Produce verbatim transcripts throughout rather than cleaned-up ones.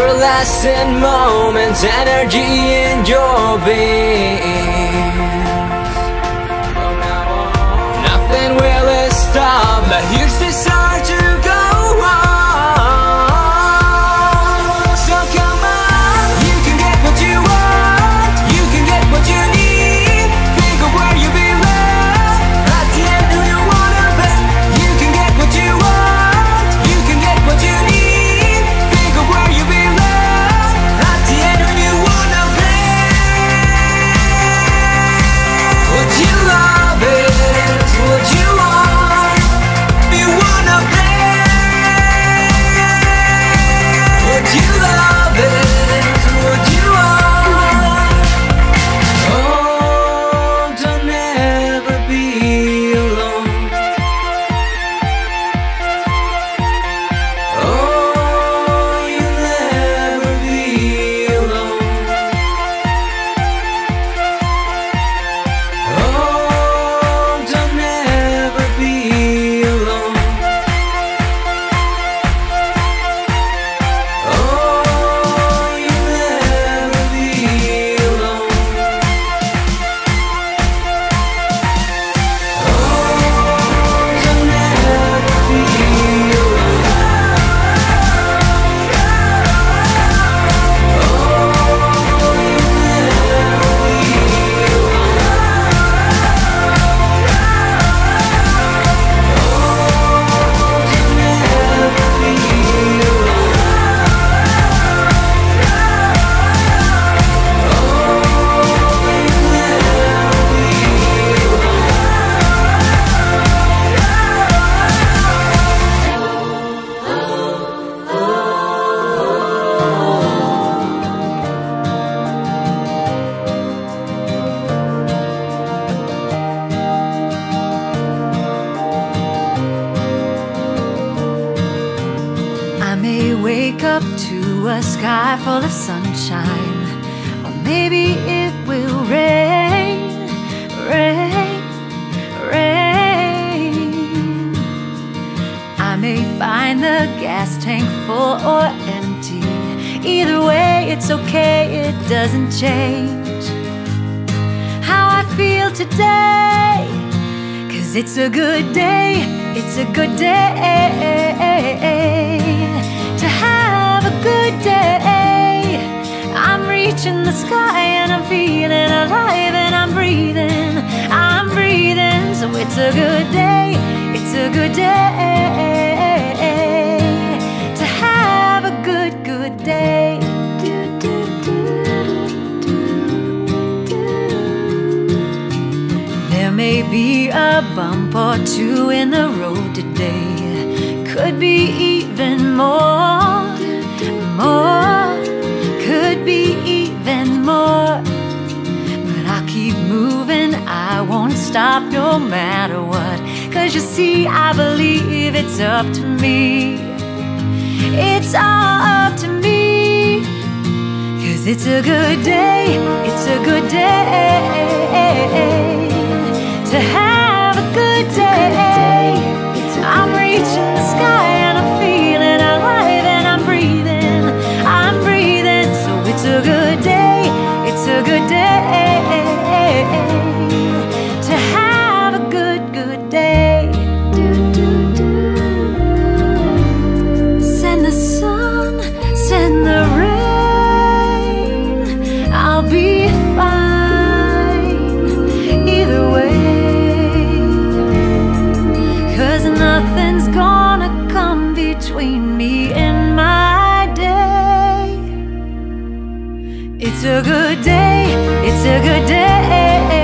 everlasting moments, energy in your veins. Nothing will stop the huge desire to go on. So come on, you can get what you want, you can get what you need. Think of where you belong, at the end who you wanna be. You can get what you want, you can get what you need. Think of where you belong, at the end who you wanna be. Would you love it? Would you want? You wanna be? Would you love it? Would you want? Oh, don't ever be alone. Oh, you'll never be alone. Oh, don't ever be alone. Oh, you'll never be alone. Oh, don't ever be alone. Oh, you'll never be I may wake up to a sky full of sunshine, or maybe it will rain, rain, rain. I may find the gas tank full or empty. Either way, it's okay, it doesn't change how I feel today. 'Cause it's a good day, it's a good day to have a good day. I'm reaching the sky and I'm feeling alive and I'm breathing, I'm breathing. So it's a good day, it's a good day to have a good, good day. There may be a bump or two in the road today, could be even more, more, could be even more. But I'll keep moving, I won't stop no matter what. 'Cause you see, I believe it's up to me, it's all up to me. 'Cause it's a good day, it's a good day to have a good day. I'm reaching the sky and I'm feeling alive and I'm breathing, I'm breathing. So it's a good day, it's a good day to have a good, good day. Send the sun, send the rain, I'll be fine either way. 'Cause nothing's gonna come between me and my day. It's a good day, it's a good day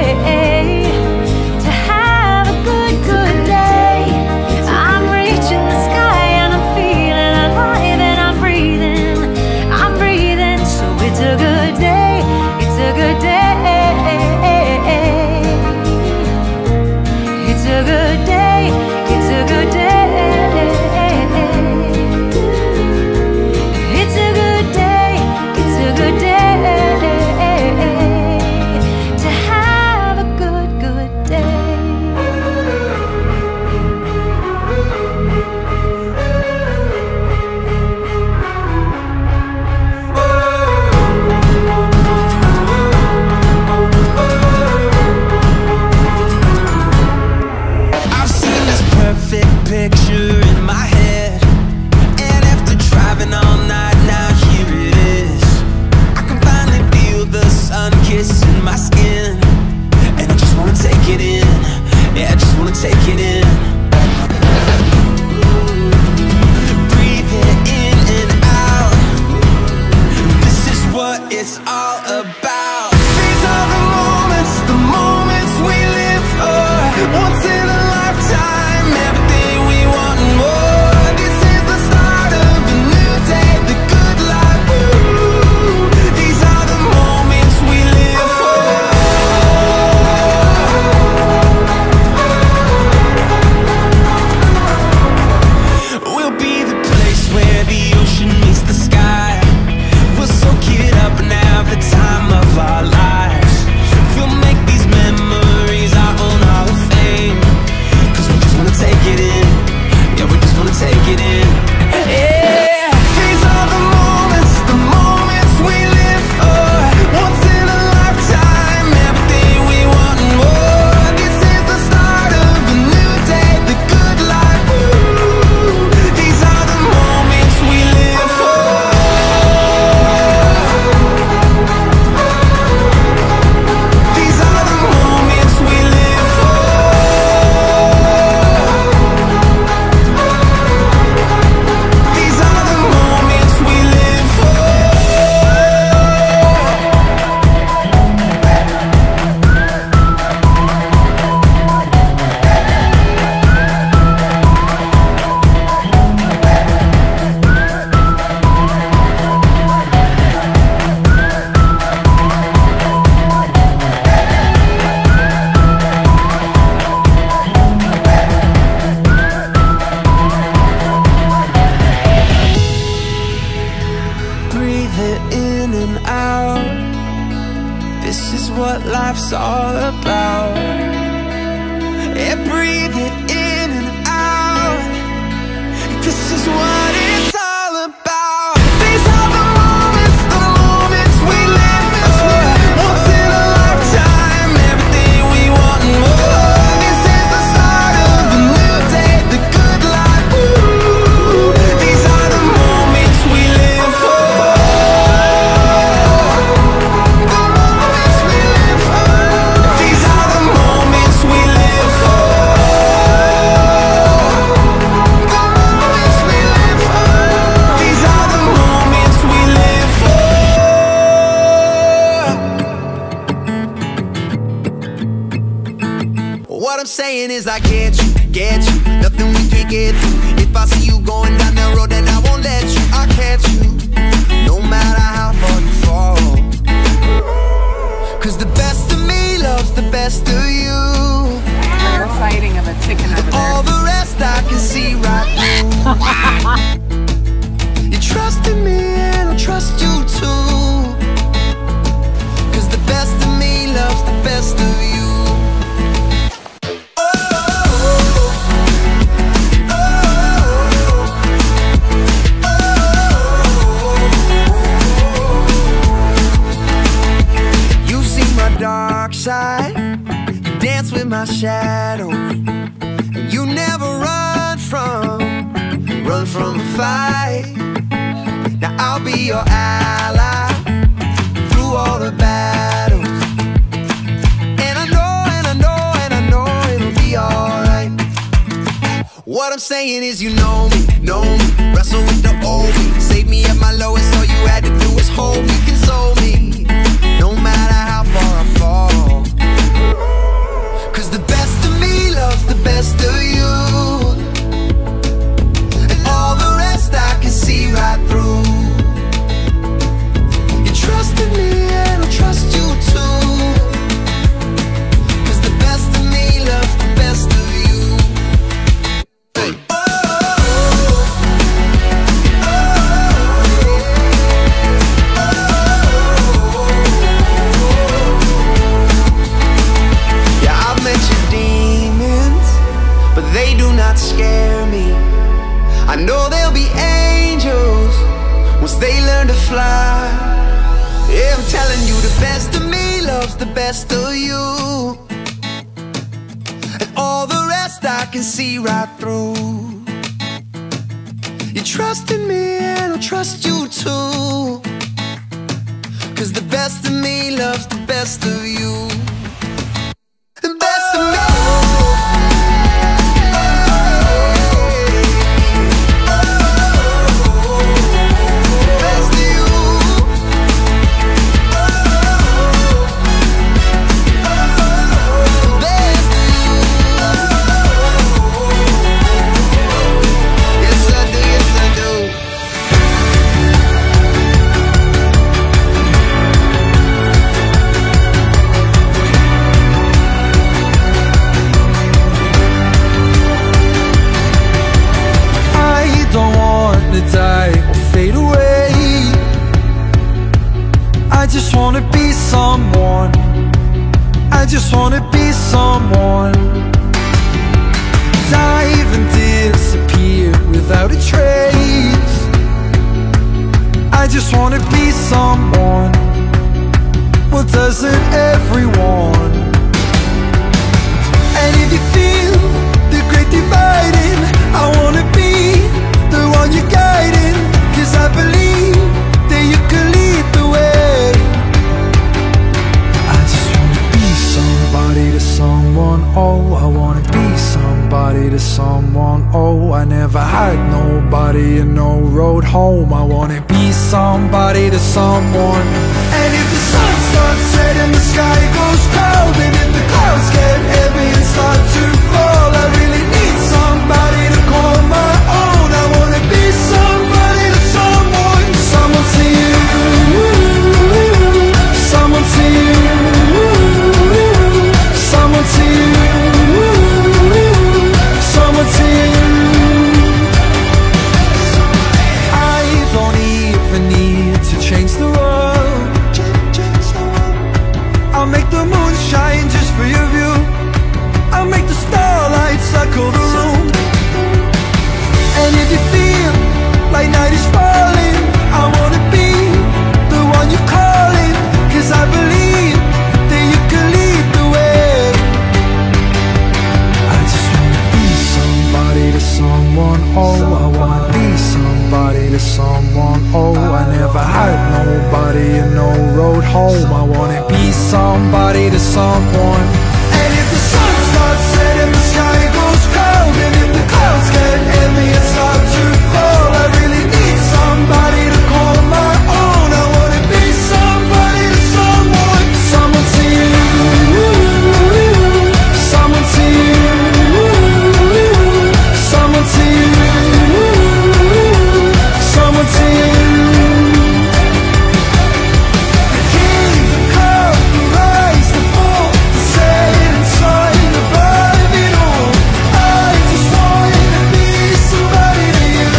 to have a good, good day. I'm reaching the sky and I'm feeling alive and I'm breathing, I'm breathing. So it's a good day, it's a good day, it's a good day, it's a good day. It's a good day, it's a good day. life's all about. Yeah, breathe it in and out. This is what it's all about. These are the moments, the moments we live for. Once in a lifetime, everything we want and more. This is the start of a new day, the good life. Ooh, these are the moments we live for. The moments we live for. These are the moments we live for. The moments we live for. These are the moments we live for. What I'm saying is I get you, get you, nothing we can get through. If I see you going down that road, then I won't let you, I'll catch you, no matter how far you fall. Cause the best of me loves the best of you. Rare sighting of a chicken over there. All the rest I can see right through. You trust in me and I'll trust you too. Cause the best of me loves the best of you. You've seen my dark side, you dance with my shadow, and you never run from, run from a fight. Now I'll be your ally through all the battles, and I know, and I know, and I know it'll be alright. What I'm saying is you know me, know me, wrestle with the old me, save me at my lowest, all you had to do was hold me, console me, no matter how far I fall. Cause the best of me loves the best of you, and all the rest I can see right through. You trust in me and I'll trust you too. Cause the best of me loves the best of you. Hey. Oh, yeah, I've met your demons, but they do not scare me. I know they'll be angels once they learn to fly. Yeah, I'm telling you, the best of me loves the best of you, and all the rest I can see right through. You trust in me and I'll trust you too. Cause the best of me loves the best of you. The best of me. Best of you. Best of you. Yes I do, yes I do. I don't want to die or fade away. I just want to be someone. I just want to be someone. Dive and disappear without a trace. I just want to be someone. Well, doesn't everyone? And if you feel the great dividing, I wanna be the one you're guiding. Cause I believe that you can lead the way. I just wanna be somebody to someone, oh. I wanna be somebody to someone, oh. I never had nobody and no road home. I wanna be somebody to someone. And if the sun starts setting, the sky goes cold, and if the clouds get heavy and start to fall, I really need somebody to call my own. I wanna be somebody to someone. Someone to you, someone to you, someone to you, someone to you. I don't even need to change the world. somebody and no road home. I wanna be somebody to someone. And if the sun starts setting, the sky goes cold, and if the clouds get heavy and start to fall, I really need somebody to call my own. I wanna be somebody to someone. Someone to you, someone to you, someone to you, someone to you. The king, the cup, the rise, the fall, the setting sun above it all. I just wanna be somebody to you.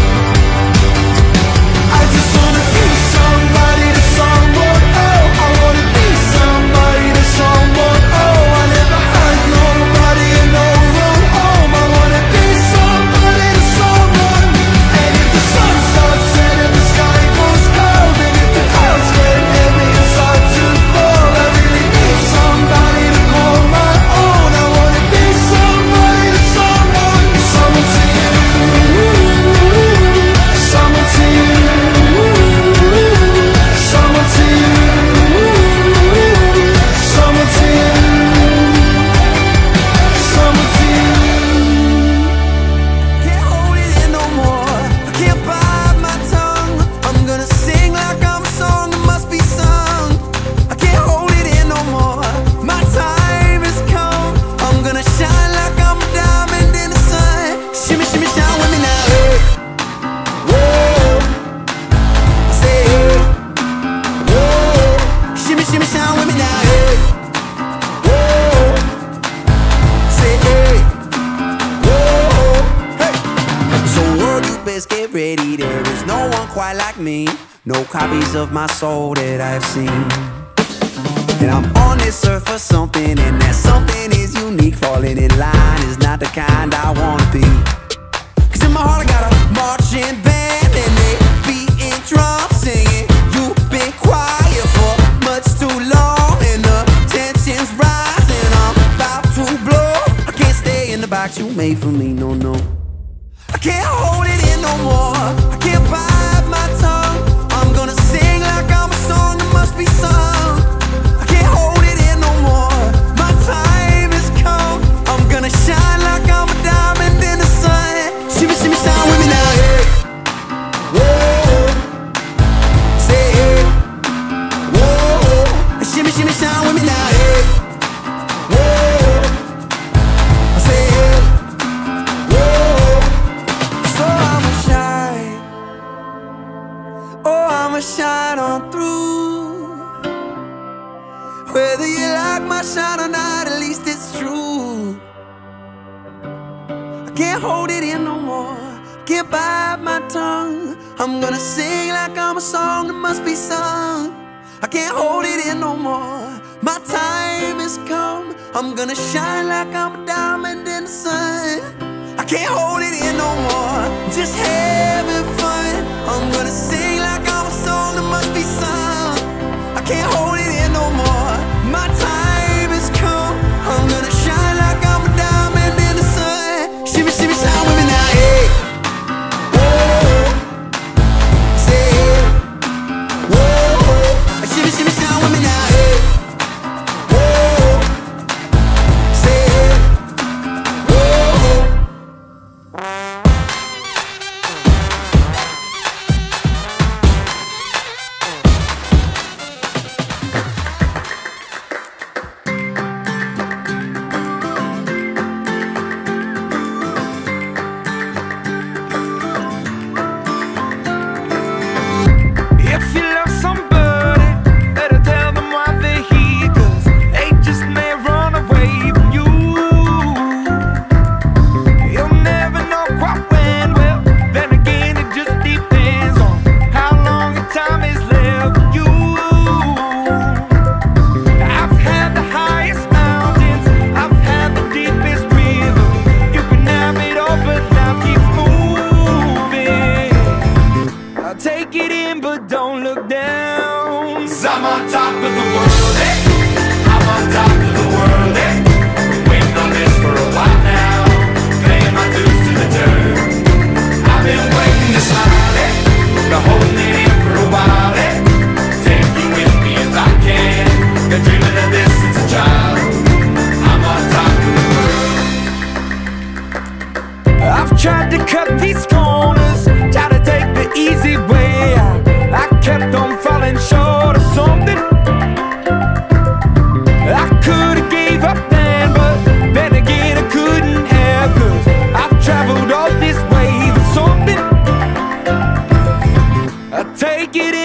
I just wanna be somebody to someone. Oh, I wanna be somebody to someone. Oh, I never had nobody and no road home. I wanna be somebody to someone. And if the sun starts setting, the sky goes cold, and if the clouds get heavy and start to fall, I really need somebody to call my own. I wanna be somebody to someone. Someone to you, someone to you, someone to you, someone to you, someone to you. Can't hold it in no more. I can't bite my tongue. I'm gonna sing like I'm a song that must be sung. I can't hold it in no more. My time has come. I'm gonna shine like I'm a diamond in the sun. Shimmy, shimmy, shine with me now. Hey. Whoa. I say hey. Whoa. Shimmy, shimmy, shine with me now. Hey. Whoa. Say hey. Whoa. Hey. So world, you best get ready. There is no one quite like me. No copies of my soul that I've seen. And I'm on this earth for something, and that something is unique. Falling in line is not the kind I wanna be. Cause in my heart I got a marching band, and they beating drums singing. You've been quiet for much too long, and the tension's rising. I'm about to blow. I can't stay in the box you made for me, no, no. I can't hold it in no more. I can't bite my tongue. I'm gonna sing like I'm a song that must be sung. I can't hold it in no more. My time has come. I'm gonna shine like I'm a diamond in the sun. Shimmy, shimmy, shine with me now. Hey. Whoa. Say hey. Whoa. Shimmy, shimmy, shine with me now. Hey. Whoa. I say hey. Whoa. So I'ma shine. Oh, I'ma shine on through. Whether you like my shine or not, at least it's true. I can't hold it in no more. Can't bite my tongue. I'm gonna sing like I'm a song that must be sung. I can't hold it in no more. My time has come. I'm gonna shine like I'm a diamond in the sun. I can't hold it in no more. Just having fun. I'm gonna sing like I'm a song that must be sung. I can't hold it in no more. My time has come. I'm gonna shine like I'm a diamond in the sun. Shimmy, shimmy, shine with me now. Hey. Whoa. Say hey. Whoa. Shimmy, shimmy, shine with me now. Hey. Whoa. Say hey. Whoa. If you love somebody, better tell them why they're here, 'cause they just may run away from you. You'll never know quite when, well, then again it just depends on how long the time is left for you. I've had the highest mountains, I've had the deepest river. You can have it all, but life keeps moving. I'll take it in, but don't look down. 'Cause I'm on top of the world, eh? I'm on top of the world, eh? Been waiting on this for a while now, paying my dues to the dirt. I've been waiting to smile, eh? Been holding it in for a while, eh?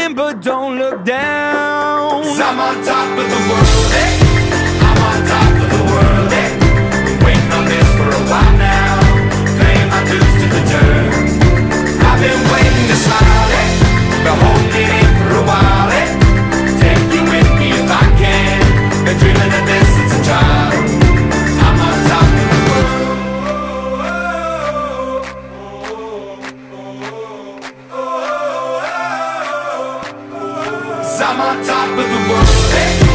in, but don't look down. 'Cause I'm on top of the world, eh? I'm on top of the world, eh? Been waiting on this for a while now, paying my dues to the dirt. I've been waiting to smile, eh? Been holding it in for a while, eh? Take you with me if I can. Been dreaming of this since a child. I'm on top of the world. 'Cause I'm on top of the world, eh?